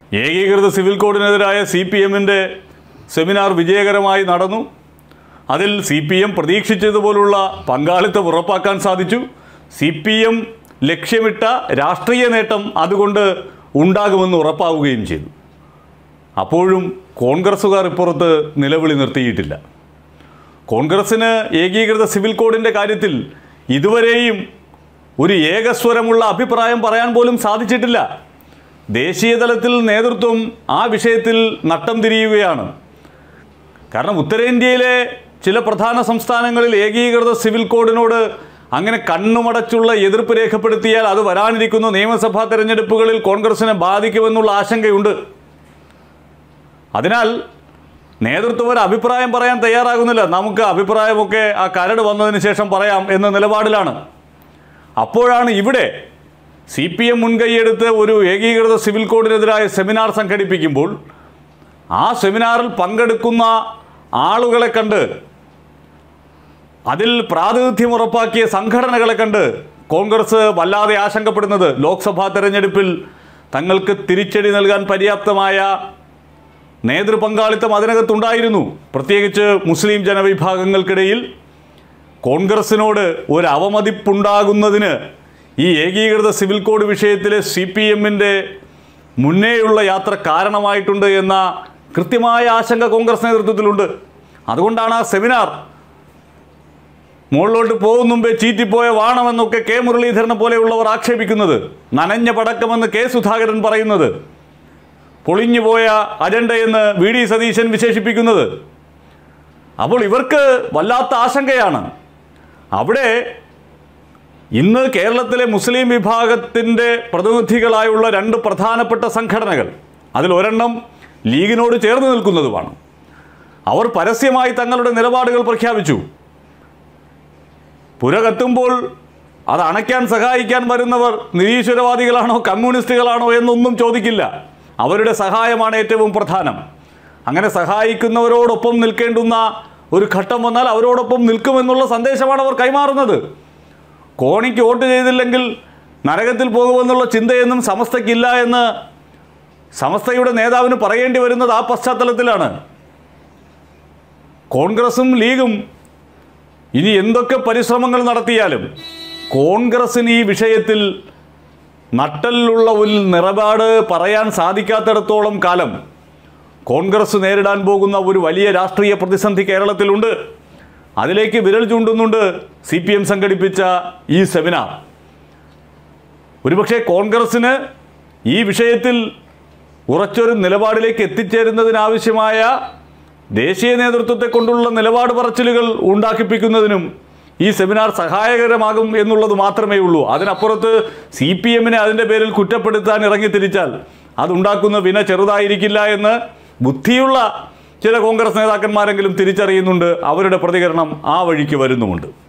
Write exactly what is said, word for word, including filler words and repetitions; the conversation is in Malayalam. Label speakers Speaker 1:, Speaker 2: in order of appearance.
Speaker 1: ഏകീകൃത സിവിൽ കോഡിനെതിരായ സി പി എമ്മിൻ്റെ സെമിനാർ വിജയകരമായി നടന്നു. അതിൽ സി പി എം പ്രതീക്ഷിച്ചതുപോലുള്ള പങ്കാളിത്തം ഉറപ്പാക്കാൻ സാധിച്ചു. സി പി എം ലക്ഷ്യമിട്ട രാഷ്ട്രീയ നേട്ടം അതുകൊണ്ട് ഉണ്ടാകുമെന്ന് ഉറപ്പാവുകയും ചെയ്തു. അപ്പോഴും കോൺഗ്രസ്സുകാർ ഇപ്പുറത്ത് നിലവിളി നിർത്തിയിട്ടില്ല. കോൺഗ്രസ്സിന് ഏകീകൃത സിവിൽ കോഡിൻ്റെ കാര്യത്തിൽ ഇതുവരെയും ഒരു ഏകസ്വരമുള്ള അഭിപ്രായം പറയാൻ പോലും സാധിച്ചിട്ടില്ല. ദേശീയ തലത്തിൽ നേതൃത്വം ആ വിഷയത്തിൽ നട്ടം തിരിയുകയാണ്. കാരണം ഉത്തരേന്ത്യയിലെ ചില പ്രധാന സംസ്ഥാനങ്ങളിൽ ഏകീകൃത സിവിൽ കോഡിനോട് അങ്ങനെ കണ്ണുമടച്ചുള്ള എതിർപ്പ് രേഖപ്പെടുത്തിയാൽ അത് വരാനിരിക്കുന്ന നിയമസഭാ തെരഞ്ഞെടുപ്പുകളിൽ കോൺഗ്രസിനെ ബാധിക്കുമെന്നുള്ള ആശങ്കയുണ്ട്. അതിനാൽ നേതൃത്വം ഒരു അഭിപ്രായം പറയാൻ തയ്യാറാകുന്നില്ല. നമുക്ക് അഭിപ്രായമൊക്കെ ആ കരട് വന്നതിന് ശേഷം പറയാം എന്ന നിലപാടിലാണ്. അപ്പോഴാണ് ഇവിടെ സി പി എം മുൻകൈയെടുത്ത് ഒരു ഏകീകൃത സിവിൽ കോഡിനെതിരായ സെമിനാർ സംഘടിപ്പിക്കുമ്പോൾ ആ സെമിനാറിൽ പങ്കെടുക്കുന്ന ആളുകളെ കണ്ട്, അതിൽ പ്രാതിനിധ്യം ഉറപ്പാക്കിയ സംഘടനകളെ കണ്ട് കോൺഗ്രസ് വല്ലാതെ ആശങ്കപ്പെടുന്നത് ലോക്സഭാ തെരഞ്ഞെടുപ്പിൽ തങ്ങൾക്ക് തിരിച്ചടി നൽകാൻ പര്യാപ്തമായ നേതൃപങ്കാളിത്തം അതിനകത്തുണ്ടായിരുന്നു. പ്രത്യേകിച്ച് മുസ്ലിം ജനവിഭാഗങ്ങൾക്കിടയിൽ കോൺഗ്രസിനോട് ഒരു അവമതിപ്പുണ്ടാകുന്നതിന് ഈ ഏകീകൃത സിവിൽ കോഡ് വിഷയത്തിലെ സി പി എമ്മിൻ്റെ മുന്നേയുള്ള യാത്ര കാരണമായിട്ടുണ്ട് എന്ന കൃത്യമായ ആശങ്ക കോൺഗ്രസ് നേതൃത്വത്തിലുണ്ട്. അതുകൊണ്ടാണ് ആ സെമിനാർ മുകളിലോട്ട് പോകും മുമ്പേ ചീറ്റിപ്പോയ വാണമെന്നൊക്കെ കെ മുരളീധരനെ പോലെയുള്ളവർ ആക്ഷേപിക്കുന്നത്, നനഞ്ഞ പടക്കമെന്ന് കെ സുധാകരൻ പറയുന്നത്, പൊളിഞ്ഞുപോയ അജണ്ടയെന്ന് വി ഡി സതീശൻ വിശേഷിപ്പിക്കുന്നത്. അപ്പോൾ ഇവർക്ക് വല്ലാത്ത ആശങ്കയാണ്. അവിടെ ഇന്ന് കേരളത്തിലെ മുസ്ലിം വിഭാഗത്തിൻ്റെ പ്രതിനിധികളായുള്ള രണ്ട് പ്രധാനപ്പെട്ട സംഘടനകൾ, അതിലൊരെണ്ണം ലീഗിനോട് ചേർന്ന് നിൽക്കുന്നതുമാണ്. അവർ പരസ്യമായി തങ്ങളുടെ നിലപാടുകൾ പ്രഖ്യാപിച്ചു. പുര കത്തുമ്പോൾ അത് അണയ്ക്കാൻ സഹായിക്കാൻ വരുന്നവർ നിരീശ്വരവാദികളാണോ കമ്മ്യൂണിസ്റ്റുകളാണോ എന്നൊന്നും ചോദിക്കില്ല. അവരുടെ സഹായമാണ് ഏറ്റവും പ്രധാനം. അങ്ങനെ സഹായിക്കുന്നവരോടൊപ്പം നിൽക്കേണ്ടുന്ന ഒരു ഘട്ടം വന്നാൽ അവരോടൊപ്പം നിൽക്കുമെന്നുള്ള സന്ദേശമാണ് അവർ കൈമാറുന്നത്. കോണിക്ക് വോട്ട് ചെയ്തില്ലെങ്കിൽ നരകത്തിൽ പോകുമെന്നുള്ള ചിന്തയൊന്നും സമസ്തയ്ക്കില്ല എന്ന് സമസ്തയുടെ നേതാവിന് പറയേണ്ടി വരുന്നത് ആ പശ്ചാത്തലത്തിലാണ്. കോൺഗ്രസും ലീഗും ഇനി എന്തൊക്കെ പരിശ്രമങ്ങൾ നടത്തിയാലും കോൺഗ്രസിന് ഈ വിഷയത്തിൽ നട്ടലുള്ള ഒരു നിലപാട് പറയാൻ സാധിക്കാത്തിടത്തോളം കാലം കോൺഗ്രസ് നേരിടാൻ പോകുന്ന ഒരു വലിയ രാഷ്ട്രീയ പ്രതിസന്ധി കേരളത്തിലുണ്ട്. അതിലേക്ക് വിരൽ ചൂണ്ടുന്നുണ്ട് സി പി എം സംഘടിപ്പിച്ച ഈ സെമിനാർ. ഒരുപക്ഷെ കോൺഗ്രസ്സിന് ഈ വിഷയത്തിൽ ഉറച്ചൊരു നിലപാടിലേക്ക് എത്തിച്ചേരുന്നതിനാവശ്യമായ ദേശീയ നേതൃത്വത്തെ കൊണ്ടുള്ള നിലപാട് പറച്ചിലുകൾ ഉണ്ടാക്കിപ്പിക്കുന്നതിനും ഈ സെമിനാർ സഹായകരമാകും എന്നുള്ളത് മാത്രമേ ഉള്ളൂ. അതിനപ്പുറത്ത് സി പി എമ്മിനെ അതിൻ്റെ പേരിൽ കുറ്റപ്പെടുത്താൻ ഇറങ്ങിത്തിരിച്ചാൽ അതുണ്ടാക്കുന്ന വിന ചെറുതായിരിക്കില്ല എന്ന് ബുദ്ധിയുള്ള ചില കോൺഗ്രസ് നേതാക്കന്മാരെങ്കിലും തിരിച്ചറിയുന്നുണ്ട്. അവരുടെ പ്രതികരണം ആ വഴിക്ക് വരുന്നുമുണ്ട്.